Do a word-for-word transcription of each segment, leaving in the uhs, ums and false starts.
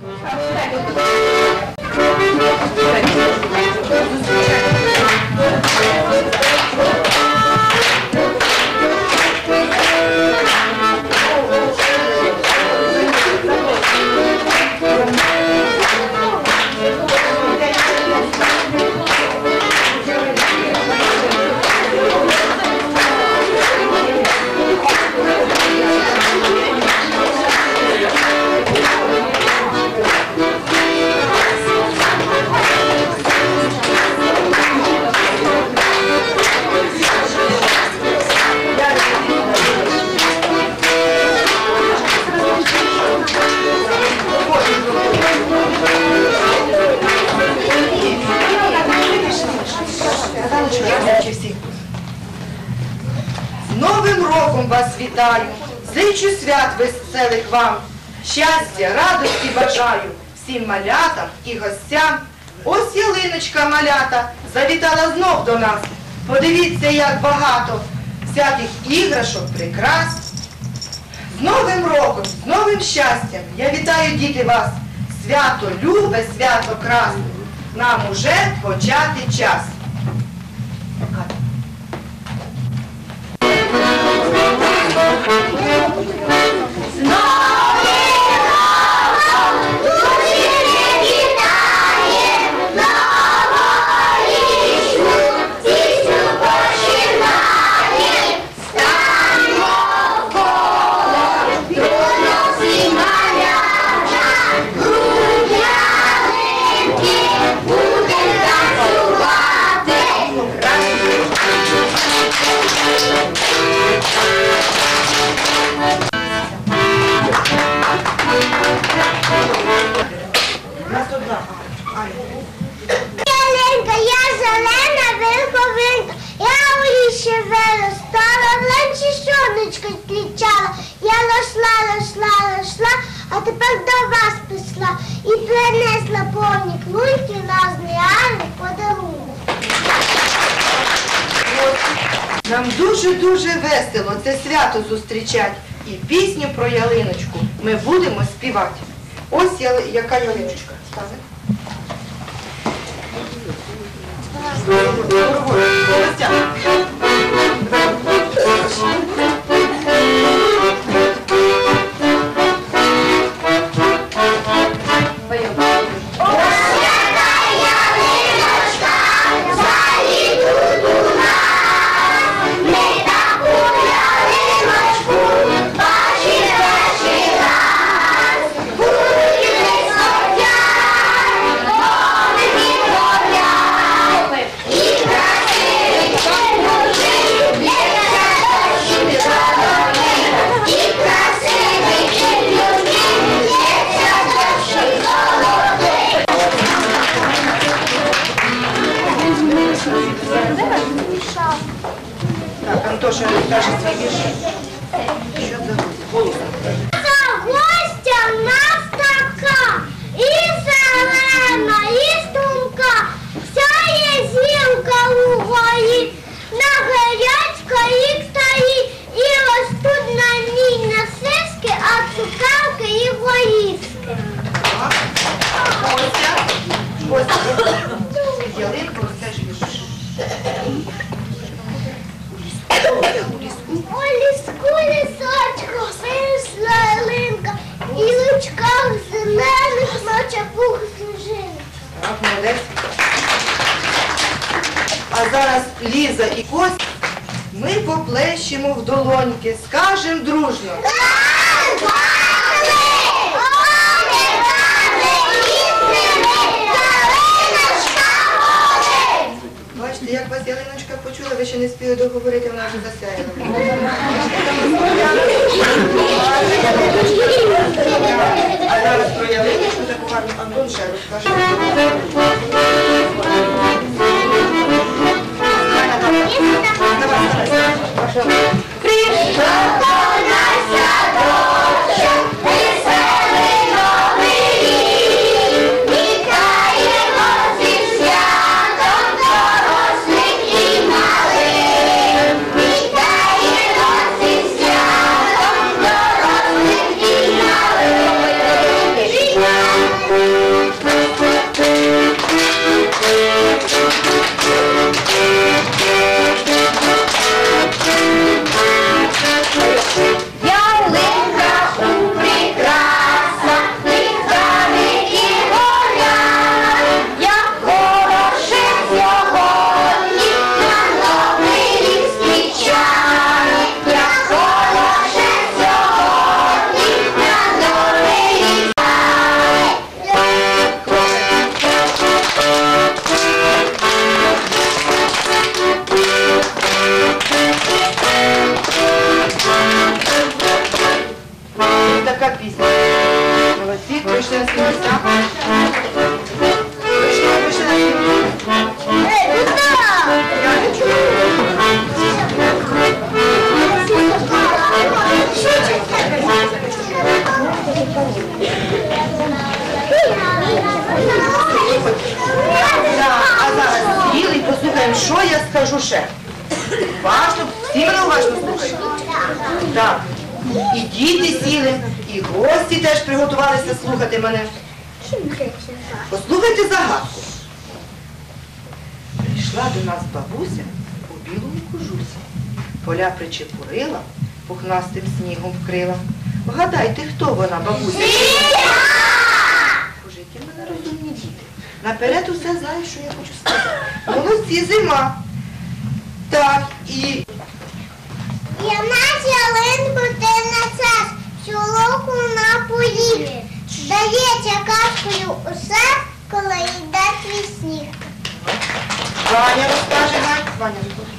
Вітаю, зичу свят веселих вам, щастя, радості бажаю всім малятам і гостям. Ось ялиночка малята завітала знов до нас. Подивіться, як багато всяких іграшок, прикрас. З Новим роком, з новим щастям я вітаю, діти, вас. Свято любе, свято красне. Нам уже почати час. З Новим роком друзі вітаєм, новорічну пісню починаєм. Станьмо в коло, дружно всі малята, грудь ялинки, будем танцювати. Ялинка, я зелена верховинка, я у лісі виростала, вранці сонечко кричала, я росла, росла, росла, а тепер до вас прийшла і принесла повні клунки різний гарний подарунок. Нам дуже-дуже весело це свято зустрічать. І пісню про ялиночку ми будемо співати. Ось яли... яка ялиночка. Стави. Так, Антоша розкаже свій вірш. Що за голос? За гостя в нас така, і зелена, і струнка, вся є зілка у горі, на гарячка їх стоїть, і ростуть на ній насиски, а цукерки і горішки. Ось, ось, ялинку розкаже вірш. У ліску лісочку виросла ялинка, і в лучках зелених ноча пух сніжинок. Так, молодець. А зараз Ліза і Костя, ми поплещемо в долоньки, скажем дружно. Бачите, як вас ялиночка почула, ви ще не спіли договорити, вона вже засяяла. А зараз про ялиночку таку гарну Антон ще розкаже. Прийшов до нас садочок, веселий новий рік, вітаємо зі святом дорослих і малих, вітаємо зі святом дорослих і малих. вийшли на свої місця. Вийшли, вийшли на свої місця. Ей, куди? Я не чую. Так, а зараз сіли і послухаємо, що я скажу ще. Уважно, всі мене уважно слухають. Так, і діти сіли, і гості теж приготувалися слухати мене. Послухайте загадку. Прийшла до нас бабуся у білому кожусі. Поля причепурила, пухнастим снігом вкрила. Вгадайте, хто вона, бабуся? Боже, які в мене розумні діти. Наперед усе знаю, що я хочу сказати. Молодці, зима. Так, і... Я на ялинку ти на час, чолоку на поїв. Здається казкою усе, коли йде твій сніг. Ваня розкаже, Ваня. Ваня розкаже.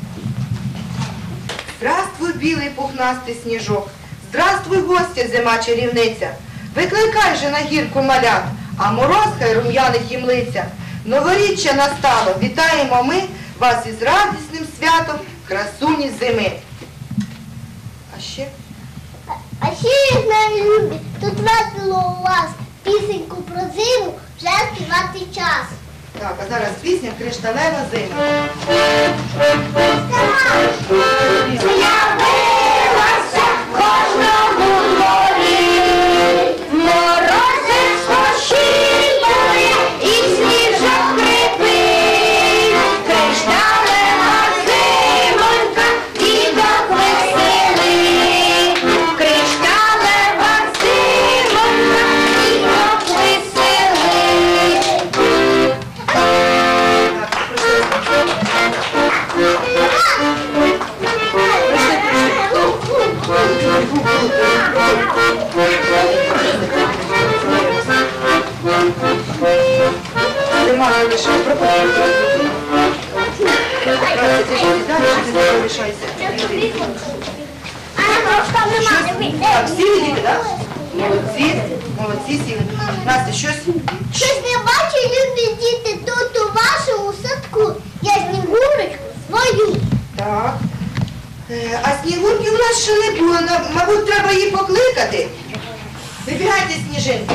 Здравствуй, білий пухнастий сніжок. Здравствуй, гостя, зима чарівниця. Викликай же на гірку малят, а мороз хай рум'яних їм лиця. Новоріччя настало, вітаємо ми вас із радісним святом красуні зими. А ще? А ще я знаю, любі, тут весело у вас. Пісеньку про зиму вже співати час. Так, а зараз пісня «Кришталева зима». З'явилася в кожному дворі, морозець пощіпує і сніжок крипить. Кришталева зимонька діток веселить. Кришталева зимонька діток веселить. Нема лише пропустити. Так, всі діти, так? Молодці, молодці сіли. Настя, щось? Щось не бачу, любі діти, тут у вашому садку. Я снігурочку свою. Так. Е, А Снігурки у нас ще не було. На- Мабуть, треба її покликати. Вибігайте, сніжинки.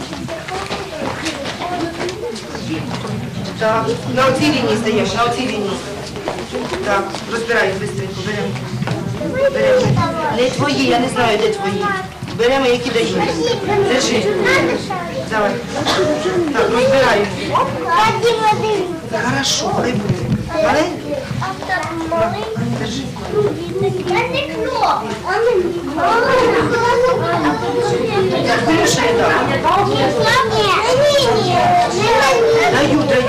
Так, на оцій лінії стаємо, на оцій лінії. Так, розбираємо швидко, беремо. Беремо. Не твої, я не знаю, де твої. Беремо, які дають. Держи. Давай. Так, розбираємо. Раді води. Хорошо, хай буде. Маленький? Держи. Я не кно. Так, більше не дам. Ні, ні, ні. Даю, даю.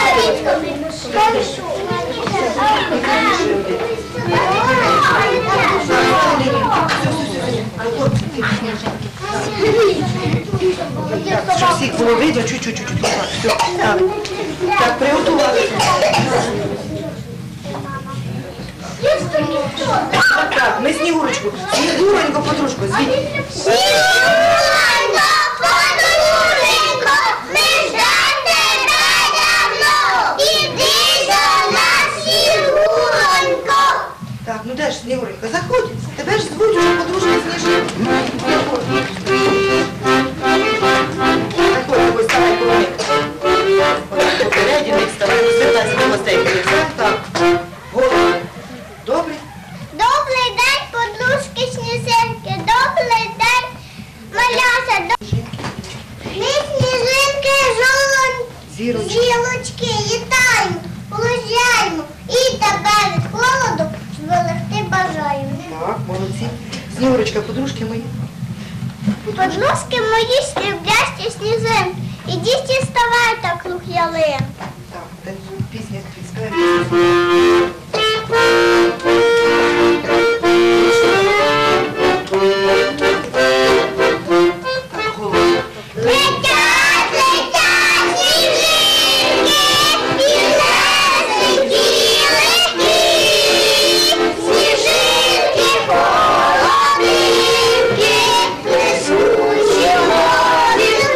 Так, щоб всіх було видно, чуть-чуть, чуть-чуть. Так, все, так. Так, приготували. Так, так, ми Снігурочку. Снігуренько, подружку, звідь. Снігуренько, подруженько, ми ждем тебе давно. Іди до нас, Снігуренько. Так, ну де ж Снігуренько, заходь. Тебе ж звуть уже подружка Сніжинка. Заходь. Заходь, ось ставай коло. Попереді них ставай, розвертайся до гостей. Так, голову. Добре? Добрий день, подружки Сніжинки, добрий день, малята. Ми сніжинки жолон... Зірочки. зілочки літаємо, полузяємо і тебе від холоду зберегти бажаємо. Так, молодці. Снігурочка, подружки мої. Подружки мої сріблясті сніжинки, ідіть і ставайте круг ялин. Так, де пісня співаємо. Так, голову. Летять, летять сніжинки, і лесенькі легкі, сніжинки половинки, несучі горі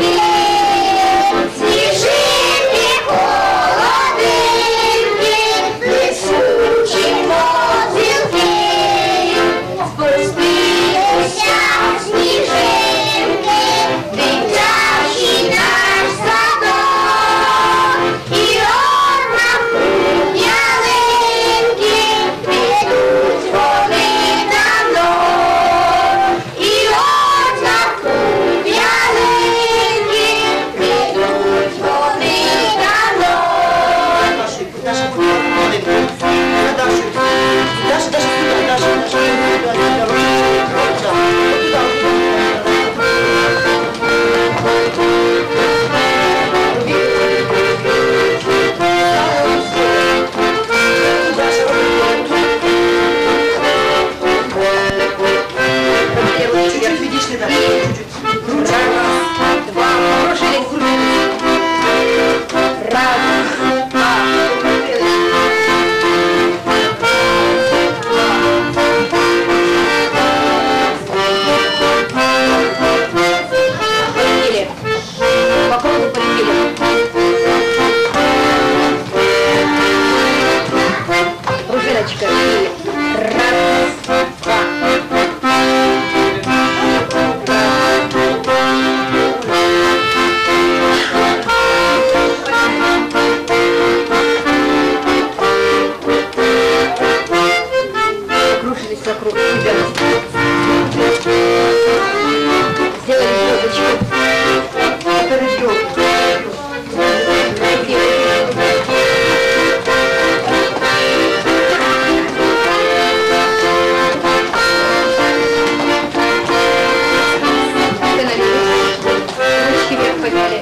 Поняли?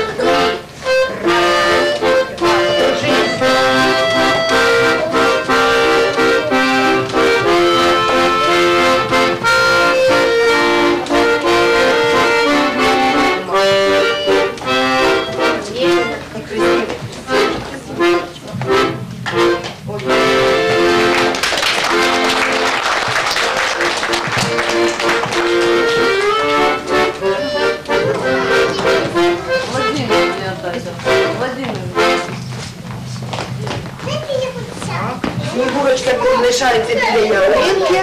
Снігурочка лишається біля ялинки.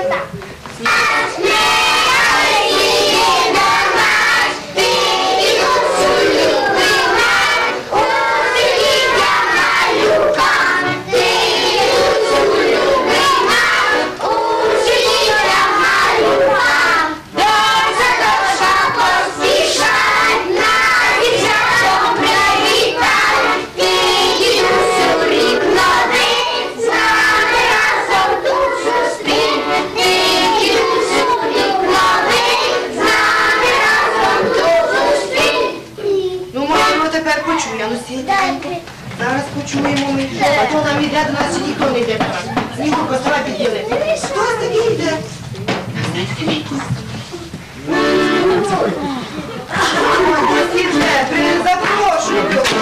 Почує, ну сідь. Зараз почуємо ми. А то нам йде до нас, чи ніхто не йде. Снігурко, давай під'їли. Хтось такий йде. Сідьте, запрошую.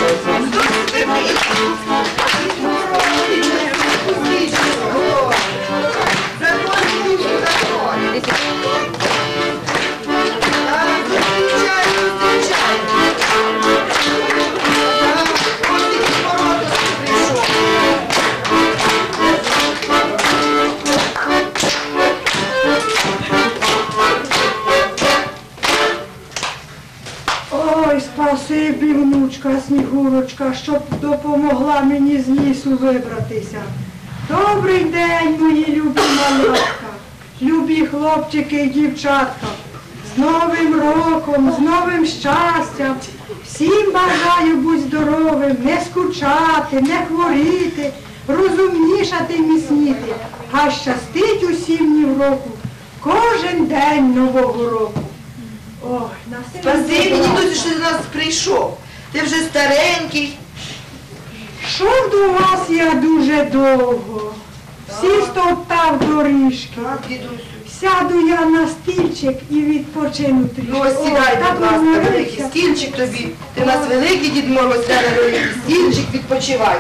Спасибі, внучка Снігурочка, щоб допомогла мені з лісу вибратися. Добрий день, мої любі малятка, любі хлопчики і дівчатка. З Новим роком, з новим щастям. Всім бажаю бути здоровим, не скучати, не хворіти, розумнішати, міцніти. А щастить усім ні в року, кожен день Нового року. Ой, на Спасибі, дідусь, що до нас прийшов. Ти вже старенький. Йшов до вас я дуже довго, всі стоптав доріжки. Так, дідусю. Сяду я на стільчик і відпочину трішки. Ну ось сідай, Ой, будь ласка, розмирився. великий стільчик тобі. Ти у нас великий Дід Мороз, сяде на великий стільчик, відпочивай.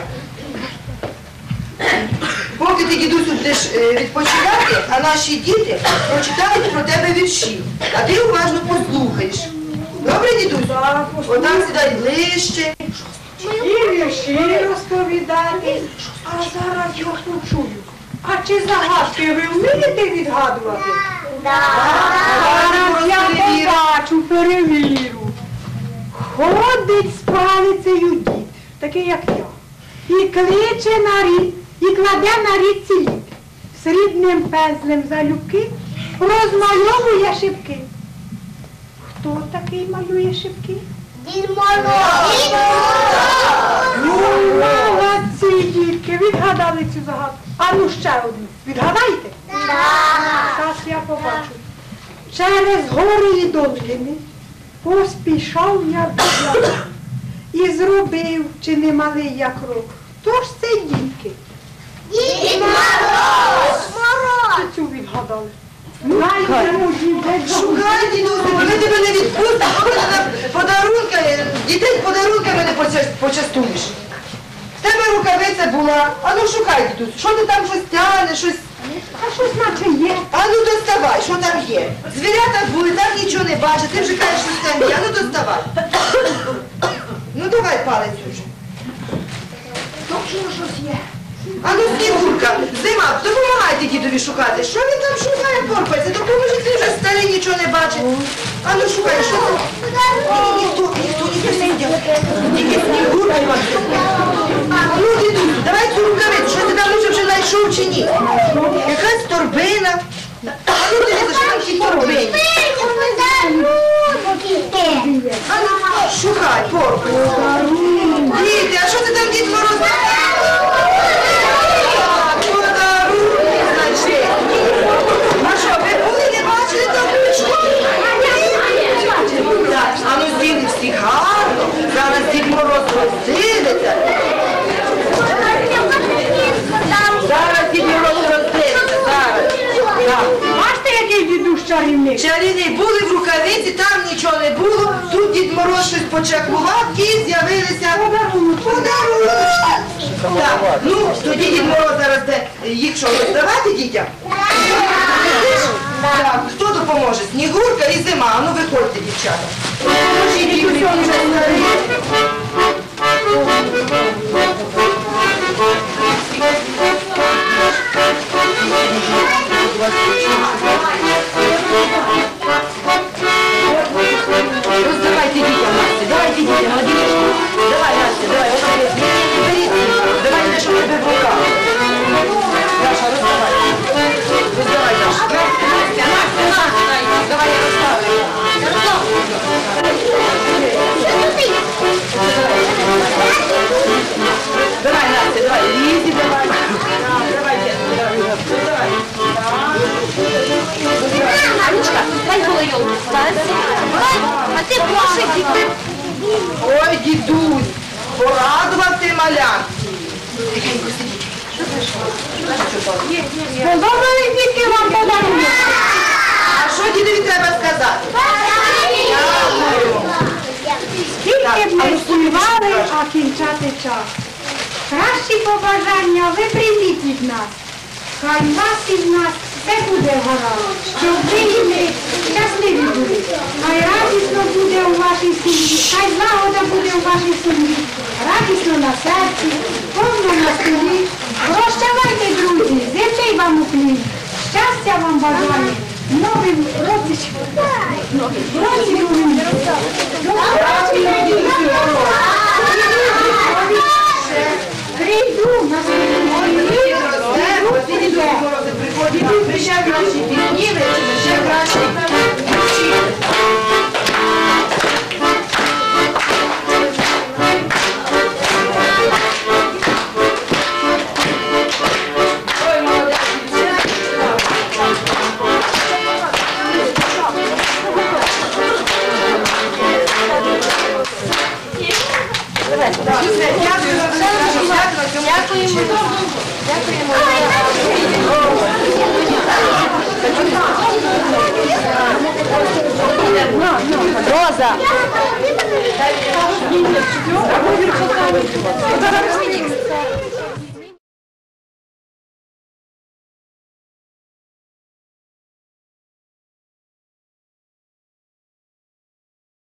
Поки ти, дідусю, будеш е, відпочивати, а наші діти прочитають про тебе вірші, а ти уважно послухаєш. Добре, дідусю? Так, послухаю. Отам сідай ближче. І вірші розповідати. А зараз я почую. А чи загадки ви вмієте відгадувати? Зараз я побачу, перевірю. Ходить з палицею дід, такий як я, і кличе на рік, і кладе на річці лід. Срібним пензлем залюбки розмальовує шибки. Хто такий малює шибки? Дід Мороз! Ну, молодці, дітки, відгадали цю загадку. А ну ще одну. Відгадайте? Зараз я побачу. Через гори і долини поспішав я до дяка і зробив, чи не малий я крок. Хто ж це, дітки? Дід Мороз! Чи цю відгадали? Знаю, чому дітей. Шукай, дідусю, вони тебе не відпустять, коли на подарунки, дітей подарунками не поча- почастуєш. В тебе рукавиця була, а ну шукай, дідусю, що ти там щось тягнеш, щось. А що значить є? А ну доставай, що там є? Звірята були, так нічого не бачать, ти вже кажеш, що там є, а ну доставай. Ну давай палець уже. Точно щось є. А ну, Снігурка, зима, допомагайте дідові шукати. Що він там шукає, порпається? Допоможіть, він вже старий, нічого не бачить. А ну шукай, що там? Ні, ніхто, ніхто, ніхто не йде. Тільки Снігурка і Максим. Ну, дідусю, давай цю рукавицю, що ти там може вже знайшов чи ні? Якась торбина. А ну дивіться, що там в тій торбині. А ну, шукай, порпається. Діти, а що ти там, Дід Мороз? А що, ви були, не бачили табличку? А ну здійни всі гарно. Мороз роздивиться. Зараз Дід Мороз роздивиться, зараз. Так. Бачите, який дідусь чарівник? Чарівний, були в рукавиці, там нічого не було. Тут Дід Мороз щось почаклував і з'явилися подаруночки. Так, ну, тоді Дід Мороз зараз де їх що, роздавати дітям? Так, хто допоможе? Снігурка і Зима. А ну виходьте, дівчата. Поможіть дідусю вже старий. Роздавайте дітям, Настя, давайте дітям, молоділечки. Давай, Настя, давай, ось беріть. Давайте, щоб тебе в руках. Даша, роздавай. Роздавай, Даша. Настя, Настя, Настя, давай я розставлю. Давай, Настя, давай, Лізі, давай. Давай, Дєтка, давай. Роздавай. Анечка, дай було йолку. А ти пошик. Ой, дідусь, порадував ти малят. Тихенько сидіть. Сподобались дітки вам подарунки? А що дідові треба сказати? Дякую. Скільки б не співали, а кінчати час. Кращі побажання ви прийміть від нас. Хай вас і в нас все буде гаразд, щоб ви і ми щасливі були. Хай радісно буде у вашій сім'ї, хай злагода буде у вашій сім'ї. Радісно на серці, повно на столі. Прощавайте, друзі, землі вам уклін. Щастя вам бажаю. Новим році. Році новим. Прийду на свою. Приходять, ми ще кращі пісні, ми ще кращі вчити. Ой, молодець, Роза.